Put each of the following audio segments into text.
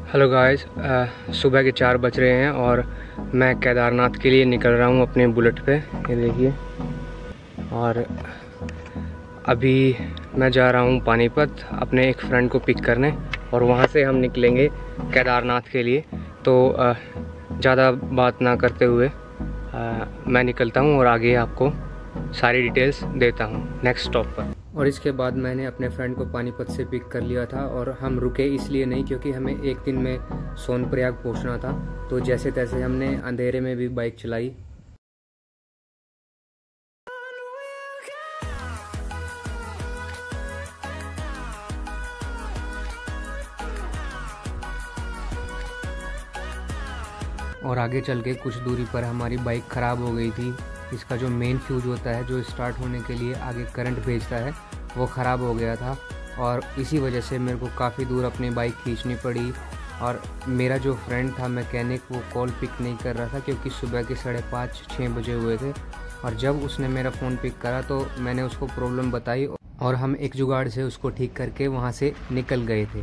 Hello guys, सुबह के 4 बज रहे हैं और मैं केदारनाथ के लिए निकल रहा हूँ अपने बुलेट पे। ये देखिए, और अभी मैं जा रहा हूँ पानीपत अपने एक फ्रेंड को पिक करने और वहाँ से हम निकलेंगे केदारनाथ के लिए। तो ज़्यादा बात ना करते हुए मैं निकलता हूँ और आगे आपको सारी डिटेल्स देता हूँ नेक्स्ट स्टॉप पर। और इसके बाद मैंने अपने फ्रेंड को पानीपत से पिक कर लिया था और हम रुके इसलिए नहीं क्योंकि हमें एक दिन में सोनप्रयाग पहुंचना था। तो जैसे तैसे हमने अंधेरे में भी बाइक चलाई। और आगे चल के कुछ दूरी पर हमारी बाइक ख़राब हो गई थी। इसका जो मेन फ्यूज होता है जो स्टार्ट होने के लिए आगे करंट भेजता है वो ख़राब हो गया था और इसी वजह से मेरे को काफ़ी दूर अपनी बाइक खींचनी पड़ी। और मेरा जो फ्रेंड था मैकेनिक, वो कॉल पिक नहीं कर रहा था क्योंकि सुबह के 5:30-6 बजे हुए थे। और जब उसने मेरा फ़ोन पिक करा तो मैंने उसको प्रॉब्लम बताई और हम एक जुगाड़ से उसको ठीक करके वहाँ से निकल गए थे।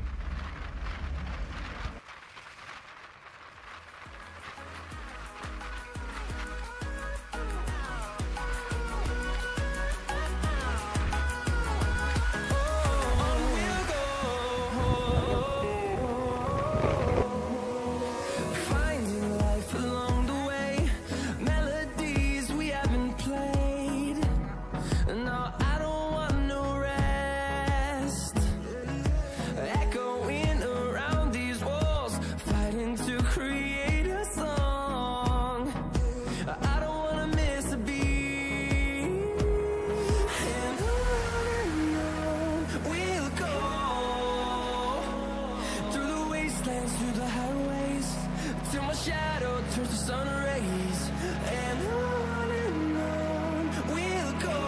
Through the highways till my shadow turns to sun rays, and on we'll go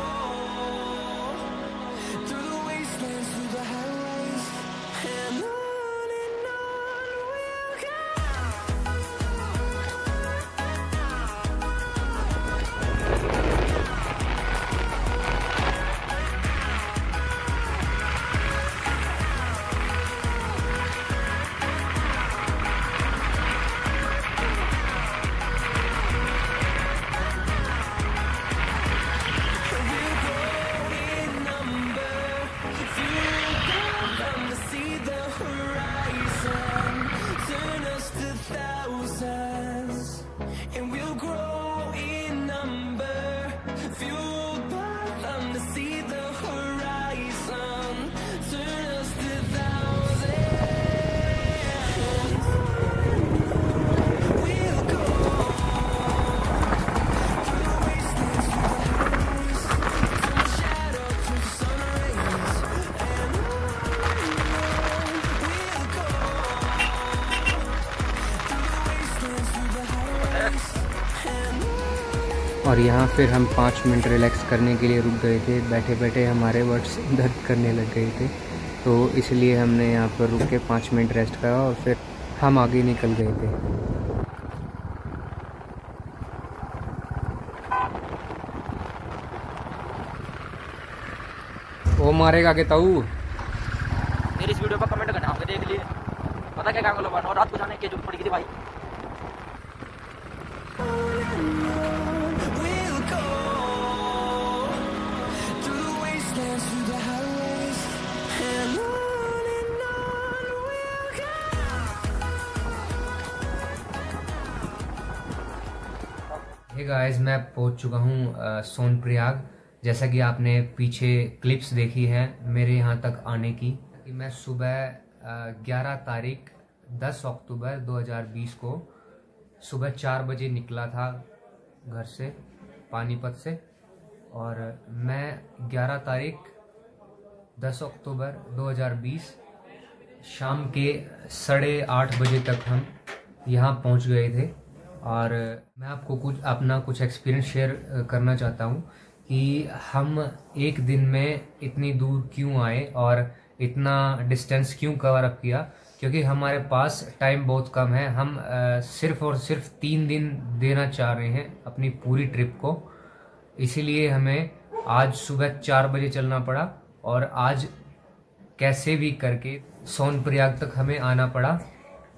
through the wastelands, through the highways, and on we'll go. And we'll grow in number, fueled by them to see the horizon, turn us to thousands. We'll go through the wastelands, through the highways, till my shadow turns to sun rays, and we'll go through the wastelands, through the highways. और यहाँ फिर हम 5 minute relax करने के लिए रुक गए थे। बैठे बैठे हमारे वर्ड्स दर्द करने लग गए थे, तो इसलिए हमने यहाँ पर रुक के 5 मिनट रेस्ट करा और फिर हम आगे निकल गए थे। वो मारेगा के ताऊ मेरी इस वीडियो पर कमेंट करना, आपने देख लिए पता क्या काम और रात को जाने की जरूरत पड़ी थी भाई। हे गाइस, मैं पहुंच चुका हूं सोनप्रयाग। जैसा कि आपने पीछे क्लिप्स देखी है मेरे यहां तक आने की। कि मैं सुबह 11 तारीख 10 अक्टूबर 2020 को सुबह 4 बजे निकला था घर से, पानीपत से। और मैं 11 तारीख 10 अक्टूबर 2020 शाम के 8:30 बजे तक हम यहाँ पहुँच गए थे। और मैं आपको कुछ एक्सपीरियंस शेयर करना चाहता हूँ कि हम एक दिन में इतनी दूर क्यों आए और इतना डिस्टेंस क्यों कवर अप किया। क्योंकि हमारे पास टाइम बहुत कम है। हम सिर्फ और सिर्फ 3 दिन देना चाह रहे हैं अपनी पूरी ट्रिप को। इसीलिए हमें आज सुबह 4 बजे चलना पड़ा और आज कैसे भी करके सोनप्रयाग तक हमें आना पड़ा।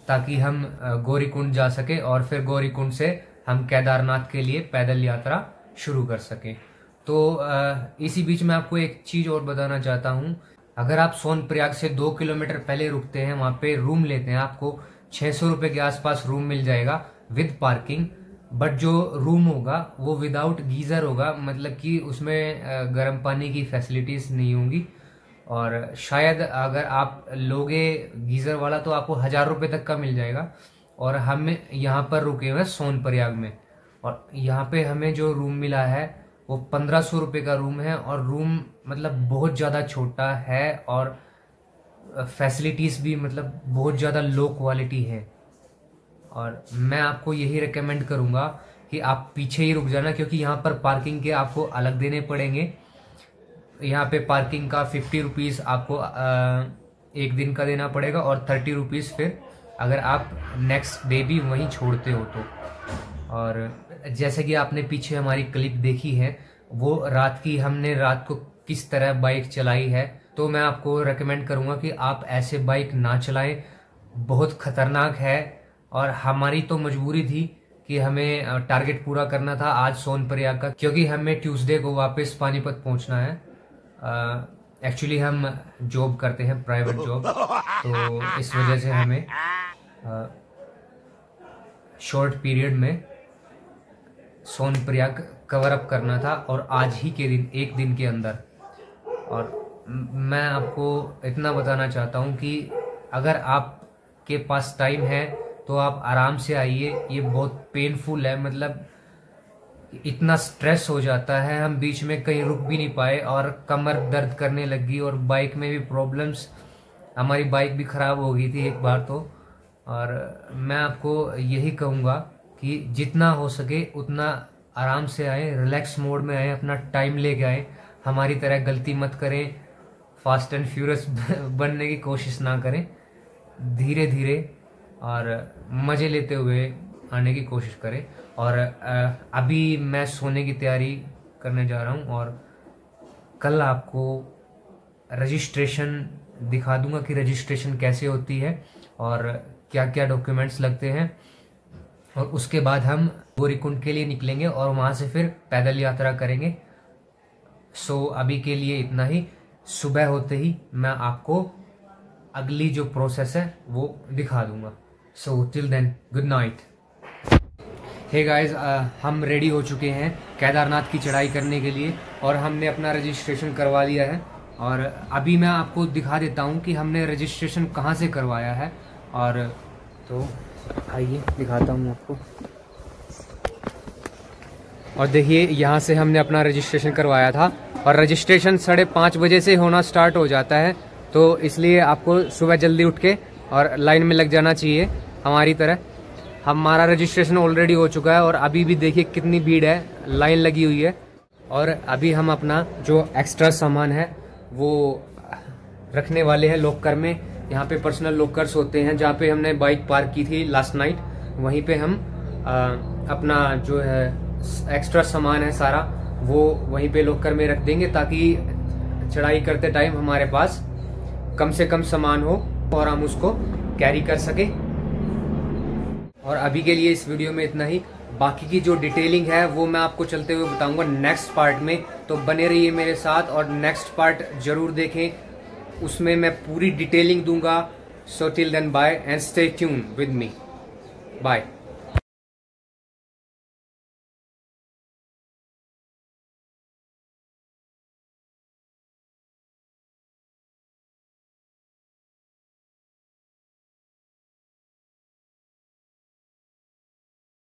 ताकि हम गौरीकुंड जा सके और फिर गौरीकुंड से हम केदारनाथ के लिए पैदल यात्रा शुरू कर सकें। तो इसी बीच में आपको एक चीज और बताना चाहता हूँ। अगर आप सोनप्रयाग से 2 किलोमीटर पहले रुकते हैं, वहां पे रूम लेते हैं, आपको 600 रुपए के आसपास रूम मिल जाएगा विद पार्किंग। बट जो रूम होगा वो विदाउट गीजर होगा, मतलब कि उसमें गर्म पानी की फैसिलिटीज नहीं होंगी। और शायद अगर आप लोगे गीजर वाला तो आपको 1000 रुपए तक का मिल जाएगा। और हम यहाँ पर रुके हुए सोनप्रयाग में, और यहाँ पे हमें जो रूम मिला है वो 1500 रुपए का रूम है। और रूम मतलब बहुत ज़्यादा छोटा है और फैसिलिटीज़ भी मतलब बहुत ज़्यादा लो क्वालिटी है। और मैं आपको यही रिकमेंड करूँगा कि आप पीछे ही रुक जाना, क्योंकि यहाँ पर पार्किंग के आपको अलग देने पड़ेंगे। यहाँ पे पार्किंग का 50 रुपीज़ आपको एक दिन का देना पड़ेगा और 30 रुपीज़ फिर अगर आप नेक्स्ट डे भी वहीं छोड़ते हो तो। और जैसे कि आपने पीछे हमारी क्लिप देखी है, वो हमने रात को किस तरह बाइक चलाई है, तो मैं आपको रेकमेंड करूंगा कि आप ऐसे बाइक ना चलाएं, बहुत खतरनाक है। और हमारी तो मजबूरी थी कि हमें टारगेट पूरा करना था आज सोनप्रयाग का, क्योंकि हमें ट्यूसडे को वापस पानीपत पहुंचना है। एक्चुअली हम जॉब करते हैं, प्राइवेट जॉब, तो इस वजह से हमें शॉर्ट पीरियड में सोनप्रयाग कवर अप करना था, और आज ही के दिन, एक दिन के अंदर। और मैं आपको इतना बताना चाहता हूँ कि अगर आपके पास टाइम है तो आप आराम से आइए। ये बहुत पेनफुल है, मतलब इतना स्ट्रेस हो जाता है, हम बीच में कहीं रुक भी नहीं पाए और कमर दर्द करने लगी और बाइक में भी प्रॉब्लम्स, हमारी बाइक भी खराब हो गई थी एक बार तो। और मैं आपको यही कहूँगा कि जितना हो सके उतना आराम से आए, रिलैक्स मोड में आए, अपना टाइम लेके आए। हमारी तरह गलती मत करें, फास्ट एंड फ्यूरियस बनने की कोशिश ना करें। धीरे धीरे और मज़े लेते हुए आने की कोशिश करें। और अभी मैं सोने की तैयारी करने जा रहा हूँ, और कल आपको रजिस्ट्रेशन दिखा दूंगा कि रजिस्ट्रेशन कैसे होती है और क्या क्या डॉक्यूमेंट्स लगते हैं। और उसके बाद हम गौरीकुंड के लिए निकलेंगे और वहाँ से फिर पैदल यात्रा करेंगे। सो अभी के लिए इतना ही। सुबह होते ही मैं आपको अगली जो प्रोसेस है वो दिखा दूंगा। So till then, good night. Hey guys, हम रेडी हो चुके हैं केदारनाथ की चढ़ाई करने के लिए, और हमने अपना रजिस्ट्रेशन करवा लिया है। और अभी मैं आपको दिखा देता हूँ कि हमने रजिस्ट्रेशन कहाँ से करवाया है। और तो आइए दिखाता हूँ आपको। और देखिए, यहाँ से हमने अपना रजिस्ट्रेशन करवाया था, और रजिस्ट्रेशन 5:30 बजे से होना स्टार्ट हो जाता है, तो इसलिए आपको सुबह जल्दी उठ के और लाइन में लग जाना चाहिए हमारी तरह। हमारा रजिस्ट्रेशन ऑलरेडी हो चुका है, और अभी भी देखिए कितनी भीड़ है, लाइन लगी हुई है। और अभी हम अपना जो एक्स्ट्रा सामान है वो रखने वाले हैं लॉकर में। यहाँ पे पर्सनल लॉकर्स होते हैं जहाँ पे हमने बाइक पार्क की थी लास्ट नाइट, वहीं पे हम अपना जो है एक्स्ट्रा सामान है सारा वो वहीं पे लॉकर में रख देंगे, ताकि चढ़ाई करते टाइम हमारे पास कम से कम सामान हो और हम उसको कैरी कर सके। और अभी के लिए इस वीडियो में इतना ही। बाकी की जो डिटेलिंग है वो मैं आपको चलते हुए बताऊंगा नेक्स्ट पार्ट में, तो बने रहिए मेरे साथ और नेक्स्ट पार्ट जरूर देखें, उसमें मैं पूरी डिटेलिंग दूंगा। So till then, bye and stay tune with me. Bye.